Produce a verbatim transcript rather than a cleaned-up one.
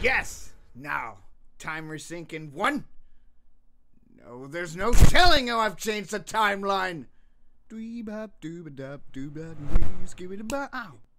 Yes! Now, timer sync in one. No, there's no telling how I've changed the timeline. Dweeb hop dooba dop dooba doo skibby da ba ow.